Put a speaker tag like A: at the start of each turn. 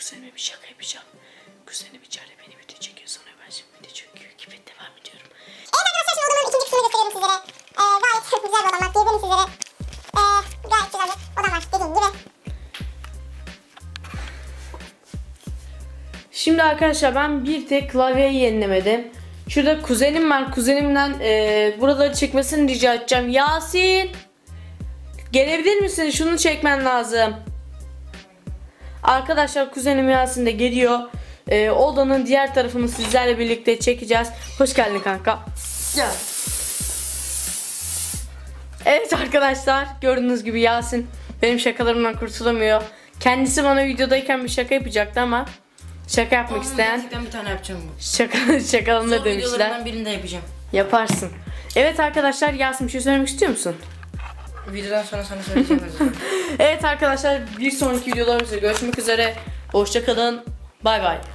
A: kuzenime bir şaka yapacağım. Kuzenim içeride beni video çekiyor, sonra ben şimdi video çekiyor gibi devam ediyorum.
B: Evet arkadaşlar, şimdi odamın ikinci kısmını gösteriyorum sizlere. Gayet güzel bir odam var diyebilirim sizlere. Gayet güzel bir odam var dediğim gibi.
A: Şimdi arkadaşlar ben bir tek klavyeyi yenilemedim. Şurada kuzenim var. Kuzenimden buraları çekmesini rica edeceğim. Yasin! Gelebilir misin? Şunu çekmen lazım. Arkadaşlar kuzenim Yasin de geliyor. Odanın diğer tarafını sizlerle birlikte çekeceğiz. Hoş geldin kanka. Gel. Evet arkadaşlar, gördüğünüz gibi Yasin benim şakalarımdan kurtulamıyor. Kendisi bana videodayken bir şaka yapacaktı ama şaka yapmak isteyen
C: Gerçekten bir tane yapacağım bu.
A: şakalımda
C: Son
A: demişler.
C: videolarından birinde yapacağım.
A: Yaparsın. Evet arkadaşlar, Yasin bir şey söylemek istiyor musun?
C: Videodan sonra sana söyleyeceğim.
A: Evet arkadaşlar, bir sonraki videolarımızda görüşmek üzere. Hoşça kalın. Bay bay.